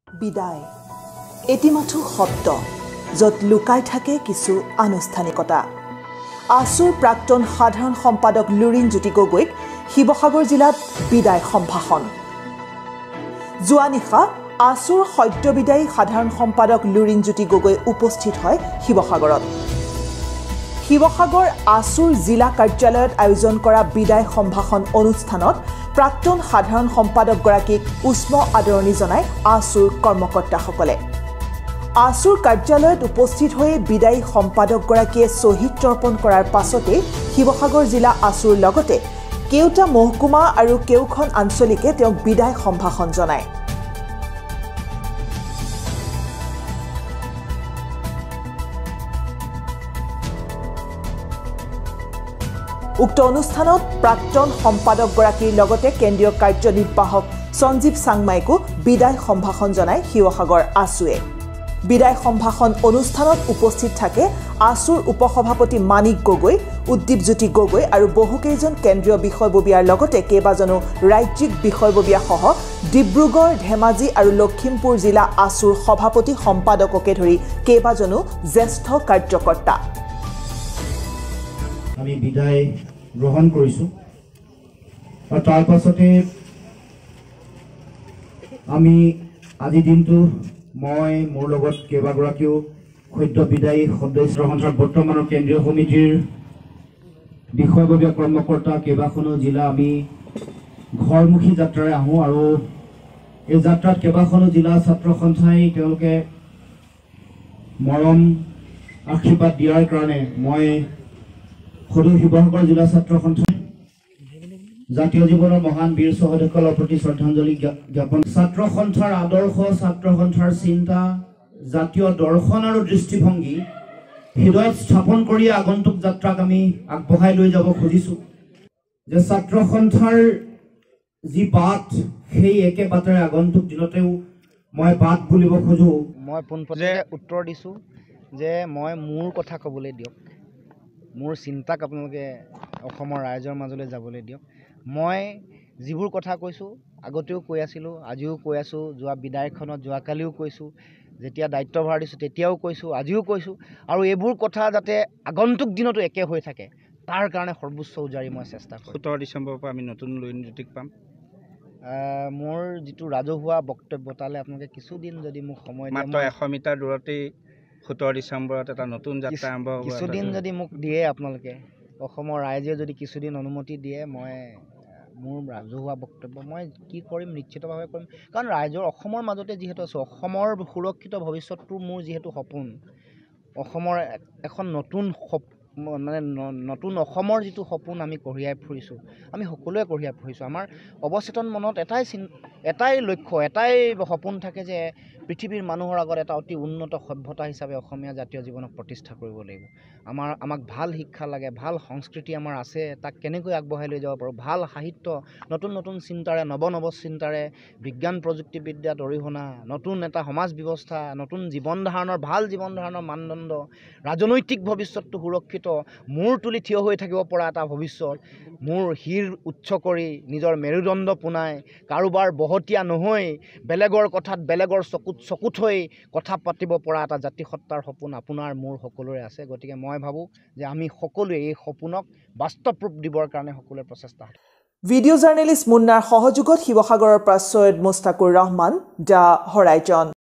বিদায় এটিমাথু শব্দ য'ত লুকাই থাকে কিছু আনুষ্ঠানিকতা আসুৰ প্ৰাক্তন সাধাৰণ সম্পাদক লুৰিণজ্যোতি গগৈক শিৱসাগৰ জিলাত বিদায় সম্ভাষণ যোৱা নিশা আসুৰ সত্যবিদায়ী সাধাৰণ সম্পাদক লুৰিণজ্যোতি গগৈ উপস্থিত হয় শিৱসাগৰত শিৱসাগৰ আসুৰ জিলা কাৰ্যালয়ত আয়োজন কৰা বিদায় সম্ভাষণ অনুষ্ঠানত প্ৰাক্তন সাধাৰণ সম্পাদকগৰাকীক উষ্ম আদৰণি জনায় আসুৰ কৰ্মকৰ্তাসকলে আসুৰ কাৰ্যালয়ত উপস্থিত হৈ বিদায়ী সম্পাদকগৰাকীয়ে শ্বহীদ তৰ্পণ কৰাৰ পাছতে শিৱসাগৰ জিলা আসুৰ লগতে কেউটা মহকুমা আৰু কেউখন আঞ্চলিকে তেওঁক বিদায় সম্ভাষণ জনায় উক্ত অনুষ্ঠানত প্ৰাক্তন সম্পাদকগৰাকীৰ লগতে কেন্দ্ৰীয় কাৰ্যনিৰ্বাহক সঞ্জীৱ চাংমাইকো বিদায় সম্ভাষণ জনায় শিৱসাগৰ আসুৱে বিদায় সম্ভাষণ অনুষ্ঠানত উপস্থিত থাকে আসুৰ উপসভাপতি মানিক গগৈ উদ্দীপজ্যোতি গগৈ আৰু বহুকেইজন কেন্দ্ৰীয় বিষয়ববীয়াৰ লগতে কেইবাজনো ৰাজ্যিক বিষয়ববীয়াসহ ডিব্ৰুগড় ধেমাজি আৰু লখিমপুৰ জিলা আসুৰ সভাপতি সম্পাদককে ধৰি কেইবাজনো জ্যেষ্ঠ কাৰ্যকৰ্তা আমি বিদায় গ্ৰহণ কৰিছো আৰু তাৰ পাছতে আমি আজি দিনটো মই মোৰ লগত কেইবাগৰাকীও সদ্য বিদায়ী সদস্য সন্থাৰ বৰ্তমানৰ কেন্দ্ৰীয় সমিতিৰ বিষয়ববীয়া কৰ্মকৰ্তা কেইবাখনো জিলা আমি ঘৰমুখী যাত্ৰাৰে আহোঁ আৰু এই যাত্ৰাত কেইবাখনো জিলা ছাত্ৰ সন্থাই তেওঁলোকে মৰম আশীৰ্বাদ দিয়াৰ কাৰণে মই সদৌ শিৱসাগৰ জিলা ছাত্ৰ সন্থাই জাতীয় জীৱনৰ মহান বীৰ শ্বহীদসকলৰ প্ৰতি শ্ৰদ্ধাঞ্জলি জ্ঞাপন ছাত্ৰ সন্থাৰ আদৰ্শ ছাত্ৰ সন্থাৰ চিন্তা জাতীয় দৰ্শন আৰু দৃষ্টিভংগী হৃদয়ত স্থাপন কৰি আগন্তুক যাত্ৰাক আমি আগবঢ়াই লৈ যাব খুজিছোঁ যে ছাত্ৰ সন্থাৰ যি বাট সেই একে বাটেৰে আগন্তুক দিনতেও মই বাট বুলিব খোজোঁ মই পোনপটীয়াকৈ উত্তৰ দিছোঁ যে মই মোৰ কথা ক'বলৈ দিয়ক মোৰ চিন্তাক আপোনালোকে অসমৰ ৰাইজৰ মাজলৈ যাবলৈ দিয়ক মই যিবোৰ কথা কৈছোঁ আগতেও কৈ আছিলোঁ আজিও কৈ আছোঁ যোৱা বিদায়খনত যোৱাকালিও কৈছোঁ যেতিয়া দায়িত্বভাৰ দিছোঁ তেতিয়াও কৈছোঁ আজিও কৈছোঁ আৰু এইবোৰ কথা যাতে আগন্তুক দিনতো একে হৈ থাকে তাৰ কাৰণে সৰ্বোচ্চ উজাৰি মই চেষ্টা কৰিম 17 ডিচেম্বৰৰ পৰা আমি নতুন লুৰিণজ্যোতিক পাম মোৰ যিটো ৰাজহুৱা বক্তব্য তালৈ আপোনালোকে কিছুদিন যদি মোক সময় দিয়ে মাত্ৰ 100 মিটাৰ দূৰতেই 17 ডিচেম্বৰত এটা নতুন যাত্ৰা আৰম্ভ হ'ব কিছুদিন যদি মোক দিয়ে আপোনালোকে অসমৰ ৰাইজে যদি কিছুদিন অনুমতি দিয়ে মই মোৰ ৰাজহুৱা বক্তব্য মই কি কৰিম নিশ্চিতভাৱে কৰিম কাৰণ ৰাইজৰ অসমৰ মাজতে যিহেতু আছোঁ অসমৰ সুৰক্ষিত ভৱিষ্যতটো মোৰ যিহেতু সপোন অসমৰ এখন নতুন মানে নতুন অসমৰ যিটো সপোন আমি কঢ়িয়াই ফুৰিছোঁ আমি সকলোৱে কঢ়িয়াই ফুৰিছোঁ আমাৰ অৱচেতন মনত এটাই লক্ষ্য এটাই সপোন থাকে যে পৃথিৱীৰ মানুহৰ আগত এটা অতি উন্নত সভ্যতা হিচাপে অসমীয়া জাতীয় জীৱনক প্ৰতিষ্ঠা কৰিব লাগিব আমাক ভাল শিক্ষা লাগে ভাল সংস্কৃতি আমাৰ আছে তাক কেনেকৈ আগবঢ়াই লৈ যাব পাৰোঁ ভাল সাহিত্য নতুন নতুন চিন্তাৰে নৱ চিন্তাৰে বিজ্ঞান প্ৰযুক্তিবিদ্যাত অৰিহণা নতুন এটা সমাজ ব্যৱস্থা নতুন জীৱন ধাৰণৰ ভাল জীৱন ধাৰণৰ মানদণ্ড ৰাজনৈতিক ভৱিষ্যতটো সুৰক্ষিত মূৰ তুলি থিয় হৈ থাকিব পৰা এটা ভৱিষ্যত মোৰ শিৰ উচ্চ কৰি নিজৰ মেৰুদণ্ড পোনাই কাৰোবাৰ বহতীয়া নহৈ বেলেগৰ কথাত বেলেগৰ চকুত হৈ কথা পাতিব পৰা এটা জাতিসত্তাৰ সপোন আপোনাৰ মোৰ সকলোৰে আছে গতিকে মই ভাবোঁ যে আমি সকলোৱে এই সপোনক বাস্তৱ ৰূপ দিবৰ কাৰণে সকলোৱে প্ৰচেষ্টা ভিডিঅ' জাৰ্নেলিষ্ট মুন্নাৰ সহযোগত শিৱসাগৰৰ পৰা ছৈয়দ মুস্তাকুৰ ৰহমান দ্য হৰাইজন